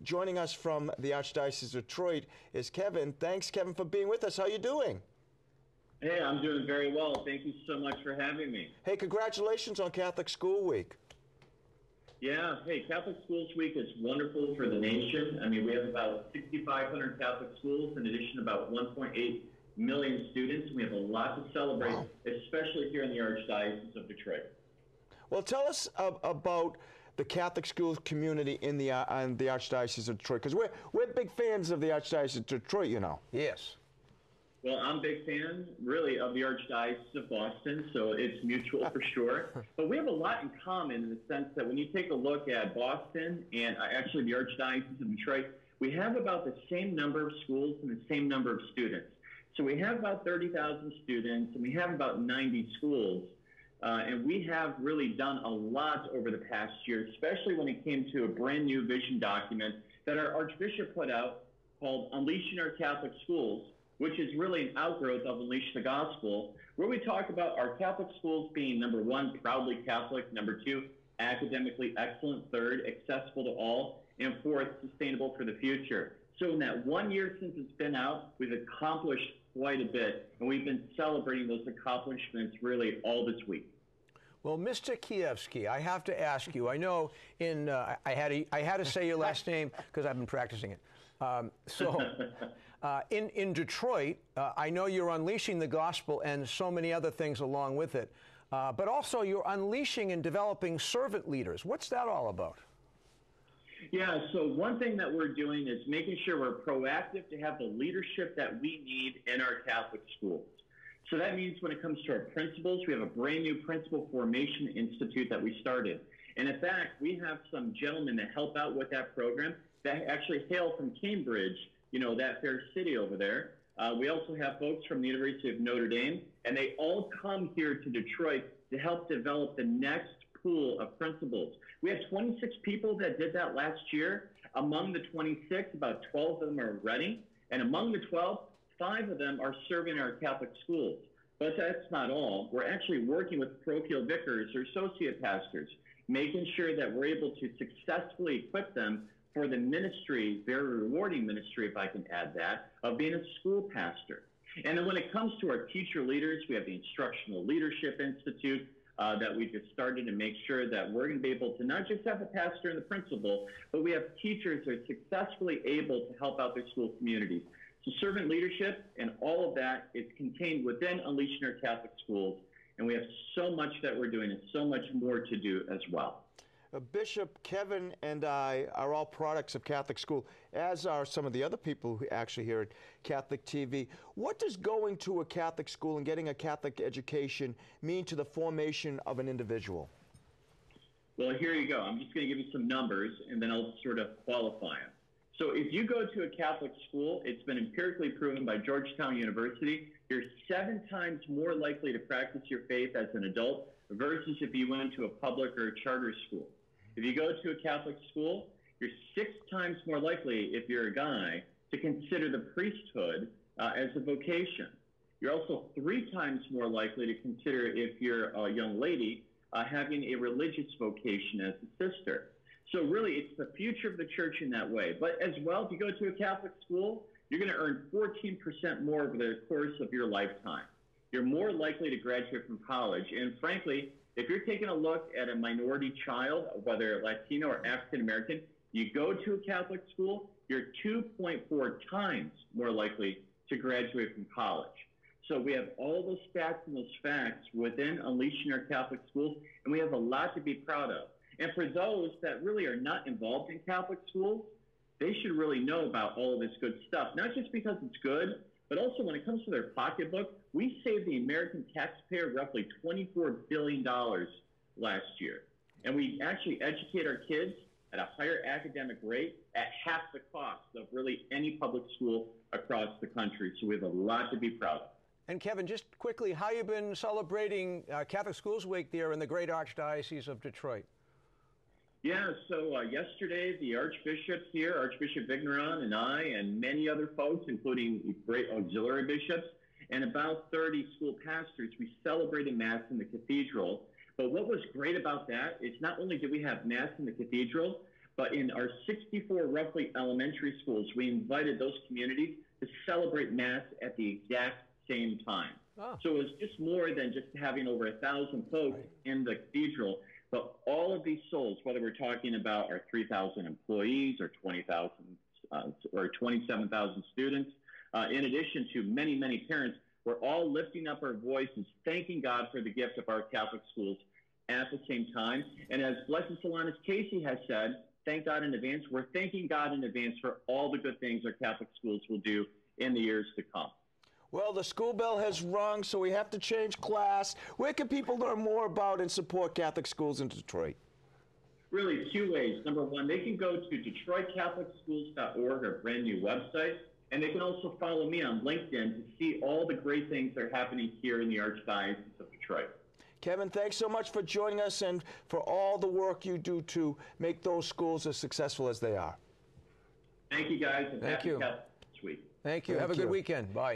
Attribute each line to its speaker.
Speaker 1: joining us from the Archdiocese of Detroit is Kevin. Thanks, Kevin, for being with us. How you doing?
Speaker 2: Hey, I'm doing very well. Thank you so much for having me.
Speaker 1: Hey, congratulations on Catholic School Week.
Speaker 2: Yeah, hey, Catholic Schools Week is wonderful for the nation. I mean, we have about 6,500 Catholic schools, in addition to about 1.8 million students. We have a lot to celebrate,
Speaker 1: Wow.
Speaker 2: especially here in the Archdiocese of Detroit.
Speaker 1: Well, tell us about the Catholic schools community in the Archdiocese of Detroit, because we're big fans of the Archdiocese of Detroit, you know.
Speaker 3: Yes.
Speaker 2: Well, I'm a big fan, really, of the Archdiocese of Boston, so it's mutual for sure. But we have a lot in common in the sense that when you take a look at Boston and actually the Archdiocese of Detroit, we have about the same number of schools and the same number of students. So we have about 30,000 students, and we have about 90 schools. And we have really done a lot over the past year, especially when it came to a brand new vision document that our Archbishop put out called Unleashing Our Catholic Schools, which is really an outgrowth of Unleash the Gospel, where we talk about our Catholic schools being, number one, proudly Catholic, number two, academically excellent, third, accessible to all, and fourth, sustainable for the future. So in that 1 year since it's been out, we've accomplished quite a bit, and we've been celebrating those accomplishments really all this week.
Speaker 3: Well, Mr. Kievsky, I have to ask you. I know I had to say your last name because I've been practicing it. In Detroit, I know you're unleashing the gospel and so many other things along with it, but also you're unleashing and developing servant leaders. What's that all about?
Speaker 2: Yeah, so one thing that we're doing is making sure we're proactive to have the leadership that we need in our Catholic schools. So that means when it comes to our principals, we have a brand new Principal Formation Institute that we started. And in fact, we have some gentlemen that help out with that program that actually hail from Cambridge, you know, that fair city over there. We also have folks from the University of Notre Dame, and they all come here to Detroit to help develop the next pool of principals. We had 26 people that did that last year. Among the 26, about 12 of them are ready. And among the 12, 5 of them are serving our Catholic schools. But that's not all. We're actually working with parochial vicars or associate pastors, making sure that we're able to successfully equip them for the ministry, very rewarding ministry, if I can add that, of being a school pastor. And then when it comes to our teacher leaders, we have the Instructional Leadership Institute that we just started to make sure that we're going to be able to not just have the pastor and the principal, but we have teachers that are successfully able to help out their school communities. So servant leadership and all of that is contained within Unleashing Our Catholic Schools, and we have so much that we're doing and so much more to do as well.
Speaker 1: Bishop, Kevin and I are all products of Catholic school, as are some of the other people who actually here at Catholic TV. What does going to a Catholic school and getting a Catholic education mean to the formation of an individual?
Speaker 2: Well, here you go. I'm just going to give you some numbers, and then I'll sort of qualify them. So if you go to a Catholic school, it's been empirically proven by Georgetown University, you're 7 times more likely to practice your faith as an adult versus if you went to a public or a charter school. If you go to a Catholic school, you're 6 times more likely, if you're a guy, to consider the priesthood as a vocation. You're also 3 times more likely to consider, if you're a young lady, having a religious vocation as a sister. So really, it's the future of the church in that way. But as well, if you go to a Catholic school, you're going to earn 14% more over the course of your lifetime. You're more likely to graduate from college. And frankly, if you're taking a look at a minority child, whether Latino or African American, you go to a Catholic school, you're 2.4 times more likely to graduate from college. So we have all those stats and those facts within Unleashing Our Catholic Schools, and we have a lot to be proud of. And for those that really are not involved in Catholic schools, they should really know about all of this good stuff, not just because it's good, but also when it comes to their pocketbook. We saved the American taxpayer roughly $24 billion last year. And we actually educate our kids at a higher academic rate at half the cost of really any public school across the country. So we have a lot to be proud of.
Speaker 3: And Kevin, just quickly, how you been celebrating Catholic Schools Week there in the great Archdiocese of Detroit?
Speaker 2: Yeah, so yesterday the Archbishop here, Archbishop Vigneron, and I, and many other folks, including great auxiliary bishops, and about 30 school pastors, we celebrated Mass in the cathedral. But what was great about that is not only did we have Mass in the cathedral, But in our 64 roughly elementary schools, we invited those communities to celebrate Mass at the exact same time. Oh. So it was just more than just having over 1,000 folks in the cathedral, but all of these souls, whether we're talking about our 3,000 employees or 20,000 or 27,000 students, in addition to many, many parents, we're all lifting up our voices, thanking God for the gift of our Catholic schools at the same time. And as Blessed Solanus Casey has said, thank God in advance. We're thanking God in advance for all the good things our Catholic schools will do in the years to come.
Speaker 1: Well, the school bell has rung, so we have to change class. Where can people learn more about and support Catholic schools in Detroit?
Speaker 2: Really, two ways. Number one, they can go to DetroitCatholicSchools.org, our brand new website, and they can also follow me on LinkedIn to see all the great things that are happening here in the Archdiocese of Detroit.
Speaker 1: Kevin, thanks so much for joining us and for all the work you do to make those schools as successful as they are.
Speaker 2: Thank you, guys, and
Speaker 3: Thank you.
Speaker 2: Happy Catholic Week.
Speaker 3: Thank you. Have a good weekend. Bye.